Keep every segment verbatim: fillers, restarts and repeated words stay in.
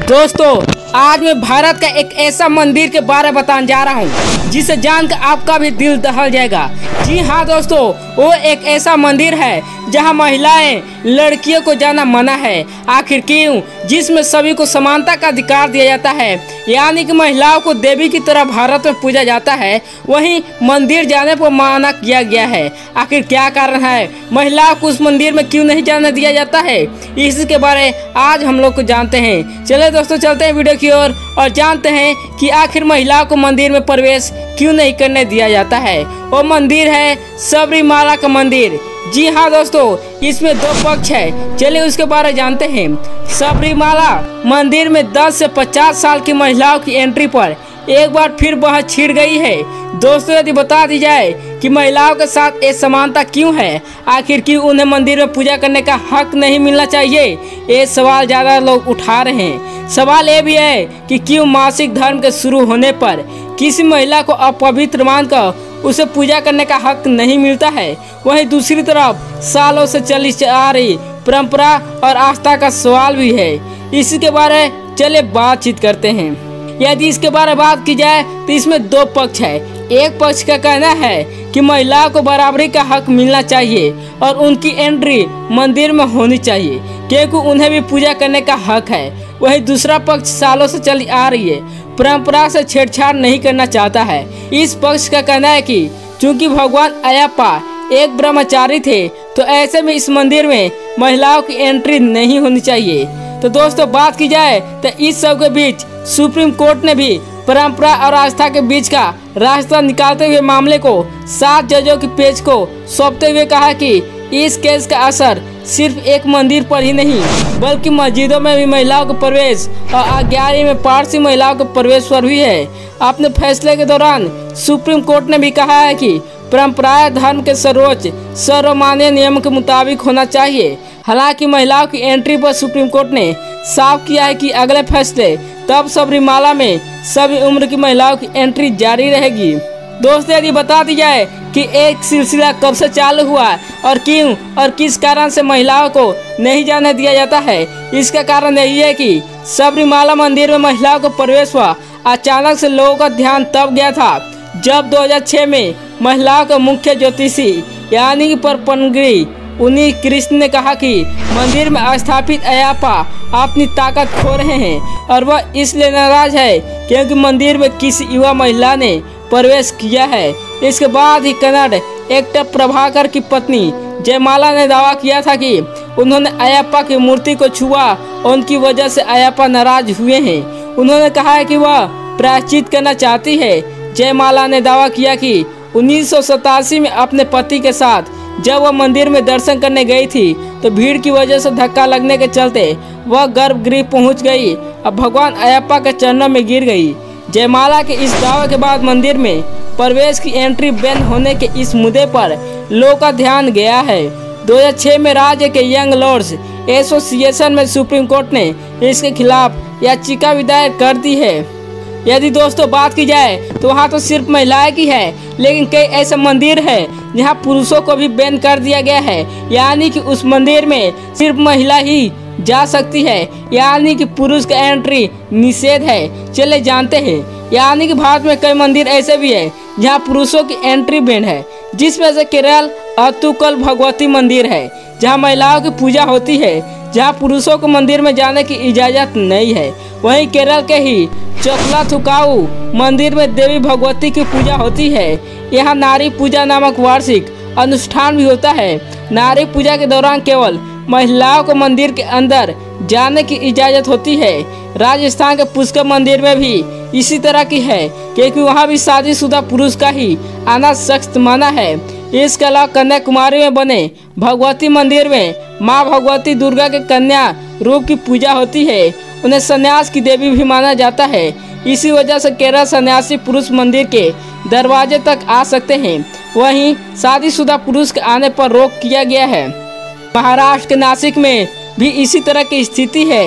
दोस्तों, आज मैं भारत का एक ऐसा मंदिर के बारे में बताने जा रहा हूँ जिसे जानकर आपका भी दिल दहल जाएगा। जी हाँ दोस्तों, वो एक ऐसा मंदिर है जहाँ महिलाएं लड़कियों को जाना मना है। आखिर क्यों? जिसमें सभी को समानता का अधिकार दिया जाता है, यानी कि महिलाओं को देवी की तरह भारत में पूजा जाता है, वहीं मंदिर जाने पर मना किया गया है। आखिर क्या कारण है? महिलाओं को उस मंदिर में क्यों नहीं जाने दिया जाता है? इसके बारे में आज हम लोग को जानते हैं। चले दोस्तों, चलते हैं वीडियो की ओर और जानते हैं कि आखिर महिलाओं को मंदिर में प्रवेश क्यों नहीं करने दिया जाता है। वो मंदिर है सबरीमाला का मंदिर। जी हाँ दोस्तों, इसमें दो पक्ष है। चलिए उसके बारे में जानते हैं। सबरीमाला मंदिर में दस से पचास साल की महिलाओं की एंट्री पर एक बार फिर बहस छिड़ गई है। दोस्तों, यदि बता दी जाए कि महिलाओं के साथ ये समानता क्यों है, आखिर क्यों उन्हें मंदिर में पूजा करने का हक नहीं मिलना चाहिए, ये सवाल ज़्यादा लोग उठा रहे हैं। सवाल ये भी है कि क्यों मासिक धर्म के शुरू होने पर किसी महिला को अपवित्र मानकर उसे पूजा करने का हक नहीं मिलता है। वहीं दूसरी तरफ सालों से चली आ रही परंपरा और आस्था का सवाल भी है। इसी के बारे में चलिए बातचीत करते हैं। यदि इसके बारे में बात की जाए तो इसमें दो पक्ष है। एक पक्ष का कहना है कि महिलाओं को बराबरी का हक मिलना चाहिए और उनकी एंट्री मंदिर में होनी चाहिए क्योंकि उन्हें भी पूजा करने का हक है। वहीं दूसरा पक्ष सालों से चली आ रही है परंपरा से छेड़छाड़ नहीं करना चाहता है। इस पक्ष का कहना है कि चूंकि भगवान अयप्पा एक ब्रह्मचारी थे, तो ऐसे में इस मंदिर में महिलाओं की एंट्री नहीं होनी चाहिए। तो दोस्तों, बात की जाए तो इस सब के बीच सुप्रीम कोर्ट ने भी परंपरा और आस्था के बीच का रास्ता निकालते हुए मामले को सात जजों की पेज को सौंपते हुए कहा कि इस केस का असर सिर्फ एक मंदिर पर ही नहीं बल्कि मस्जिदों में भी महिलाओं को प्रवेश और आज्ञारी में पारसी महिलाओं के प्रवेश पर भी है। अपने फैसले के दौरान सुप्रीम कोर्ट ने भी कहा है कि परंपराएं धर्म के सर्वोच्च सर्वमान्य नियम के मुताबिक होना चाहिए। हालांकि महिलाओं की एंट्री पर सुप्रीम कोर्ट ने साफ किया है कि अगले फैसले तब सबरीमाला में सभी उम्र की महिलाओं की एंट्री जारी रहेगी। दोस्तों, यदि बता दी जाए कि एक सिलसिला कब से चालू हुआ और क्यों और किस कारण से महिलाओं को नहीं जाने दिया जाता है, इसका कारण यही है कि सबरीमाला मंदिर में महिलाओं को प्रवेश हुआ अचानक से लोगों का ध्यान तब गया था जब दो हज़ार छह में महिलाओं के मुख्य ज्योतिषी यानी कि परपनगिरी उन्हीं कृष्ण ने कहा कि मंदिर में स्थापित अयप्पा अपनी ताकत खो रहे हैं और वह इसलिए नाराज है क्योंकि मंदिर में किसी युवा महिला ने प्रवेश किया है। इसके बाद ही कन्नड़ एक्टर प्रभाकर की पत्नी जयमाला ने दावा किया था कि उन्होंने अयप्पा की मूर्ति को छुआ और उनकी वजह से अयप्पा नाराज हुए हैं। उन्होंने कहा है कि वह प्रायश्चित करना चाहती है। जयमाला ने दावा किया कि उन्नीस सौ सतासी में अपने पति के साथ जब वह मंदिर में दर्शन करने गई थी तो भीड़ की वजह से धक्का लगने के चलते वह गर्भगृह पहुंच गई और भगवान अयप्पा के चरणों में गिर गई। जयमाला के इस दावे के बाद मंदिर में प्रवेश की एंट्री बैन होने के इस मुद्दे पर लोगों का ध्यान गया है। दो हज़ार छह में राज्य के यंग लॉर्ड्स एसोसिएशन में सुप्रीम कोर्ट ने इसके खिलाफ याचिका भी दायर कर दी है। यदि दोस्तों बात की जाए तो वहाँ तो सिर्फ महिलाएं की है, लेकिन कई ऐसे मंदिर हैं जहाँ पुरुषों को भी बैन कर दिया गया है, यानी कि उस मंदिर में सिर्फ महिला ही जा सकती है, यानी कि पुरुष का एंट्री निषेध है। चले जानते हैं, यानी कि भारत में कई मंदिर ऐसे भी है जहाँ पुरुषों की एंट्री बैन है, जिसमें से केरल अतुकल भगवती मंदिर है जहाँ महिलाओं की पूजा होती है, जहाँ पुरुषों को मंदिर में जाने की इजाज़त नहीं है। वहीं केरल के ही चोक्लाथुकाऊ मंदिर में देवी भगवती की पूजा होती है। यहाँ नारी पूजा नामक वार्षिक अनुष्ठान भी होता है। नारी पूजा के दौरान केवल महिलाओं को मंदिर के अंदर जाने की इजाज़त होती है। राजस्थान के पुष्कर मंदिर में भी इसी तरह की है क्योंकि वहाँ भी शादीशुदा पुरुष का ही आना सख्त माना है। इसके अलावा कन्याकुमारी में बने भगवती मंदिर में माँ भगवती दुर्गा के कन्या रूप की पूजा होती है। उन्हें संन्यास की देवी भी माना जाता है। इसी वजह से केरल सन्यासी पुरुष मंदिर के दरवाजे तक आ सकते हैं। वहीं शादीशुदा पुरुष के आने पर रोक किया गया है। महाराष्ट्र के नासिक में भी इसी तरह की स्थिति है।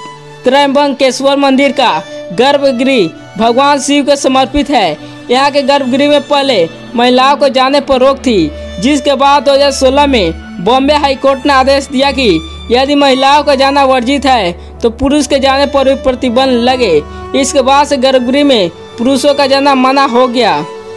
त्र्यंबकेश्वर मंदिर का गर्भगृह भगवान शिव को समर्पित है। यहाँ के गर्भगृह में पहले महिलाओं को जाने पर रोक थी, जिसके बाद दो हज़ार सोलह में बॉम्बे हाईकोर्ट ने आदेश दिया कि यदि महिलाओं का जाना वर्जित है तो पुरुष के जाने पर भी प्रतिबंध लगे। इसके बाद से गर्भगृह में पुरुषों का जाना मना हो गया।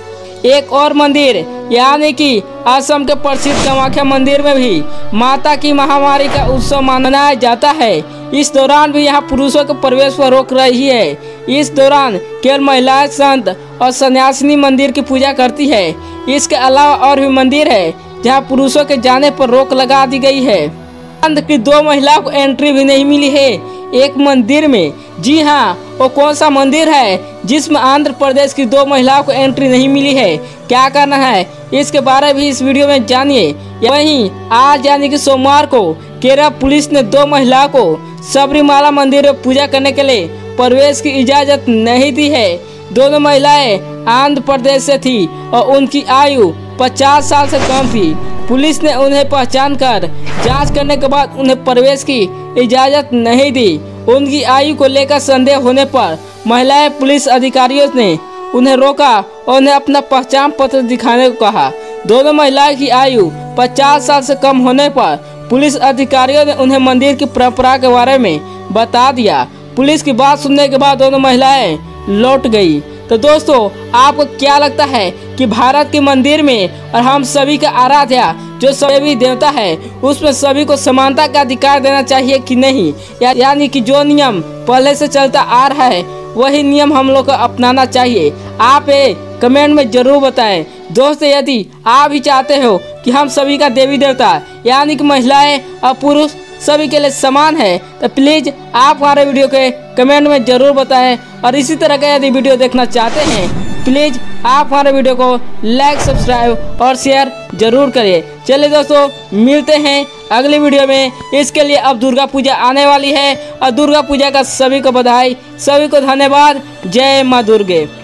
एक और मंदिर यानी कि असम के प्रसिद्ध कामाख्या मंदिर में भी माता की महामारी का उत्सव मनाया जाता है। इस दौरान भी यहाँ पुरुषों के प्रवेश पर रोक रही है। इस दौरान केवल महिलाएं संत और सन्यासिनी मंदिर की पूजा करती है। इसके अलावा और भी मंदिर है जहाँ पुरुषों के जाने पर रोक लगा दी गई है। अंत की दो महिलाओं को एंट्री भी नहीं मिली है एक मंदिर में। जी हाँ, वो कौन सा मंदिर है जिसमें आंध्र प्रदेश की दो महिलाओं को एंट्री नहीं मिली है? क्या करना है इसके बारे में इस वीडियो में जानिए। वहीं आज यानी कि सोमवार को केरल पुलिस ने दो महिलाओं को सबरीमाला मंदिर में पूजा करने के लिए प्रवेश की इजाजत नहीं दी है। दोनों महिलाएं आंध्र प्रदेश से थी और उनकी आयु पचास साल से कम थी। पुलिस ने उन्हें पहचान कर जांच करने के बाद उन्हें प्रवेश की इजाजत नहीं दी। उनकी आयु को लेकर संदेह होने पर महिलाएं पुलिस अधिकारियों ने उन्हें रोका और उन्हें अपना पहचान पत्र दिखाने को कहा। दोनों महिलाओं की आयु पचास साल से कम होने पर पुलिस अधिकारियों ने उन्हें मंदिर की परंपरा के बारे में बता दिया। पुलिस की बात सुनने के बाद दोनों महिलाएं लौट गई। तो दोस्तों, आपको क्या लगता है कि भारत के मंदिर में और हम सभी का आराध्या जो सभी देवता है उसमें सभी को समानता का अधिकार देना चाहिए कि नहीं? या, यानी कि जो नियम पहले से चलता आ रहा है वही नियम हम लोग को अपनाना चाहिए? आप ये कमेंट में जरूर बताएं। दोस्तों, यदि आप भी चाहते हो कि हम सभी का देवी देवता यानी कि महिलाएं और पुरुष सभी के लिए समान है तो प्लीज आप हमारे वीडियो के कमेंट में जरूर बताएं। और इसी तरह का यदि वीडियो देखना चाहते हैं प्लीज आप हमारे वीडियो को लाइक, सब्सक्राइब और शेयर जरूर करें। चलिए दोस्तों, मिलते हैं अगली वीडियो में। इसके लिए अब दुर्गा पूजा आने वाली है और दुर्गा पूजा का सभी को बधाई, सभी को धन्यवाद। जय माँ दुर्गे।